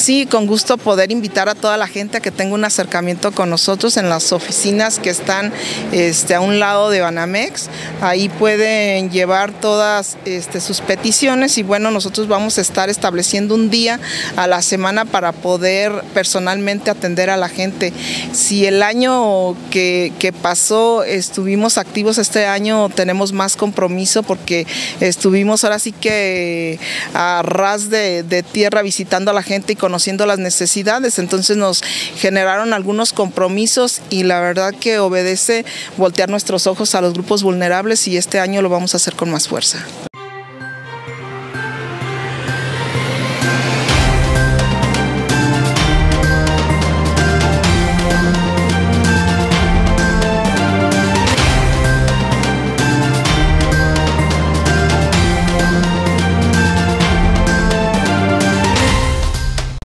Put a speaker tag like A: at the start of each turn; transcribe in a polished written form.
A: Sí, con gusto poder invitar a toda la gente a que tenga un acercamiento con nosotros en las oficinas que están a un lado de Banamex. Ahí pueden llevar todas sus peticiones y bueno, nosotros vamos a estar estableciendo un día a la semana para poder personalmente atender a la gente. Si el año que pasó estuvimos activos, este año tenemos más compromiso porque estuvimos ahora sí que a ras de tierra visitando a la gente y conociendo las necesidades, entonces nos generaron algunos compromisos y la verdad que obedece voltear nuestros ojos a los grupos vulnerables y este año lo vamos a hacer con más fuerza.